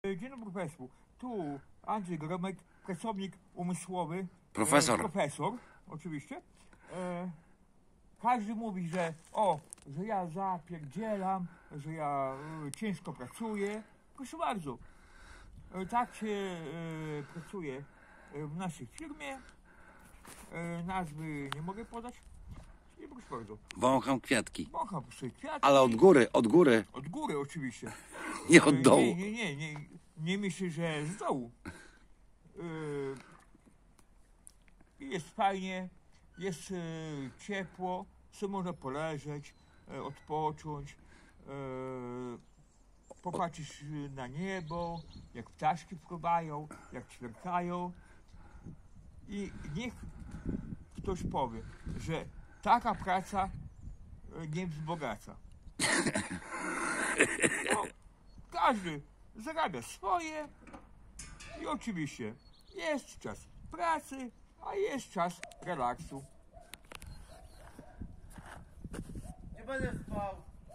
Dzień dobry Państwu. Tu Andrzej Gromek, pracownik umysłowy. Profesor. Profesor, oczywiście. Każdy mówi, że że ja zapierdzielam, że ja ciężko pracuję. Proszę bardzo. Tak się pracuje w naszej firmie. Nazwy nie mogę podać. I proszę bardzo. Wącham kwiatki. Wącham sobie kwiatki. Ale od góry, od góry. Od góry oczywiście. Nie od dołu. Nie myślę, że z dołu. Jest fajnie, jest ciepło, sobie można poleżeć, odpocząć, popatrzeć na niebo, jak ptaszki fruwają, jak ćwierkają. I niech ktoś powie, że taka praca nie wzbogaca. No, każdy zarabia swoje i oczywiście jest czas pracy, a jest czas relaksu. Nie będę spał.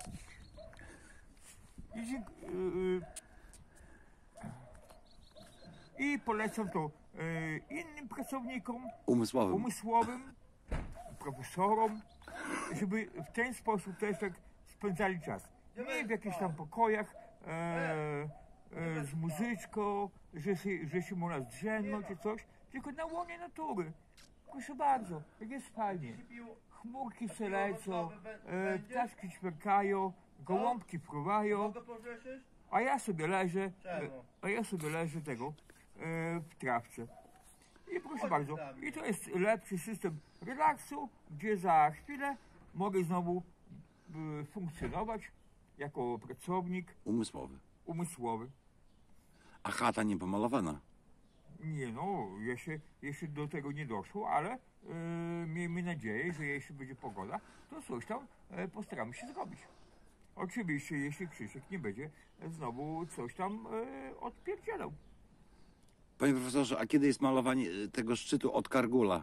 I polecam to innym pracownikom Umysłowym. profesorom, żeby w ten sposób też tak spędzali czas. Nie w jakichś tam pokojach z muzyczką, że się można zdrzemnąć czy coś, tylko na łonie natury. Proszę bardzo, jak jest fajnie. Chmurki się lecą, ptaszki ćwierkają, gołąbki fruwają, a ja sobie leżę w trawce. I proszę bardzo, i to jest lepszy system relaksu, gdzie za chwilę mogę znowu funkcjonować jako pracownik umysłowy. A chata nie pomalowana. Nie no, jeszcze do tego nie doszło, ale miejmy nadzieję, że jeśli będzie pogoda, to coś tam postaramy się zrobić. Oczywiście, jeśli Krzysiek nie będzie znowu coś tam odpierdzielał. Panie profesorze, a kiedy jest malowanie tego szczytu od Kargula?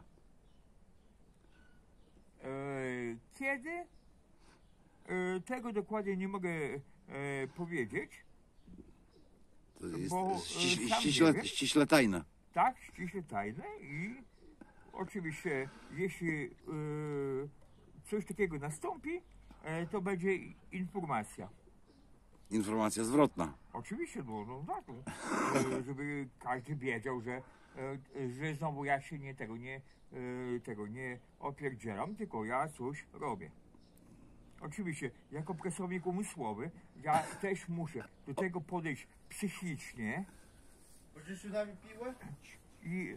Kiedy? Tego dokładnie nie mogę powiedzieć. To jest Bo, ściśle tajne. Tak, ściśle tajne i oczywiście jeśli coś takiego nastąpi, to będzie informacja. Informacja zwrotna. Oczywiście, no tak, żeby każdy wiedział, że znowu ja się tego nie opierdzielam, tylko ja coś robię. Oczywiście, jako pracownik umysłowy, ja też muszę do tego podejść psychicznie. Będziesz z nami piłę? I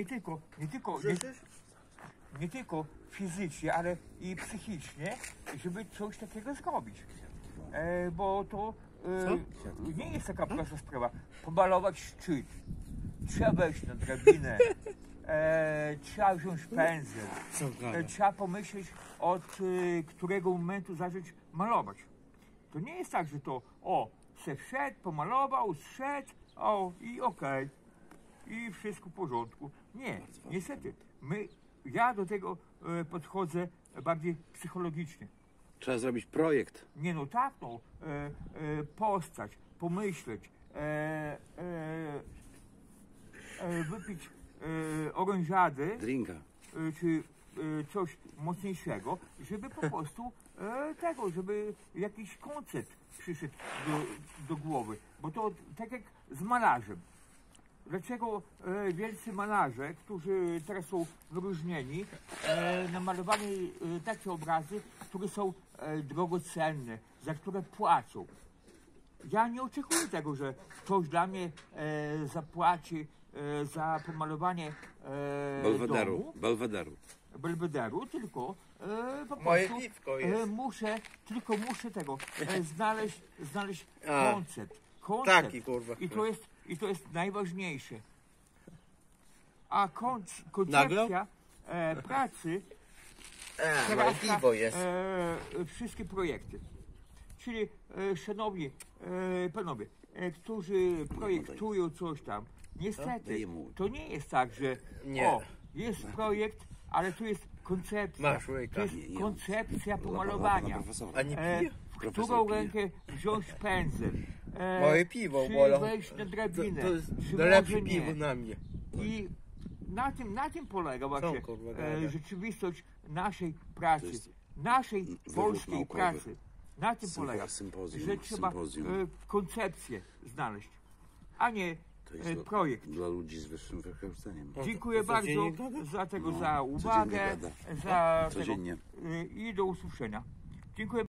nie tylko fizycznie, ale i psychicznie, żeby coś takiego zrobić. Bo to nie jest taka prosta sprawa. Pomalować szczyt, trzeba wejść na drabinę, trzeba wziąć pędzel, trzeba pomyśleć, od którego momentu zacząć malować. To nie jest tak, że to se wszedł, pomalował, zszedł, i okej. I wszystko w porządku. Nie, niestety. Ja do tego podchodzę bardziej psychologicznie. Trzeba zrobić projekt. Nie no tak, postać, pomyśleć, wypić orężady, Drinka. czy coś mocniejszego, żeby po prostu żeby jakiś koncept przyszedł do głowy. Bo to tak jak z malarzem. Dlaczego wielcy malarze, którzy teraz są wyróżnieni, namalowali takie obrazy, które są drogocenne, za które płacą? Ja nie oczekuję tego, że ktoś dla mnie zapłaci za pomalowanie Belwederu, tylko po Moje prostu piwko jest. muszę znaleźć koncept. Taki kurwa. I to jest najważniejsze. A koncepcja pracy Moje piwo jest. wszystkie projekty. Czyli szanowni panowie, którzy projektują coś tam, niestety to nie jest tak, że jest projekt, ale tu jest koncepcja. To jest koncepcja pomalowania. A nie pije? W którą rękę wziąć pędzel, Moje piwo, czy bolą. wejść na drabinę, To jest czy najlepsze może piwo nie. na mnie. I na tym polega właśnie kurwa, gada? rzeczywistość naszej pracy, jest naszej wywód polskiej naukowy. pracy. Na tym polega, sympozjum, że trzeba sympozjum. koncepcję znaleźć, a nie To jest projekt. dla ludzi z wyższym wykształceniem. Dziękuję To bardzo codziennie gada? za tego, No, za uwagę, codziennie za tego Codziennie. i do usłyszenia. Dziękuję.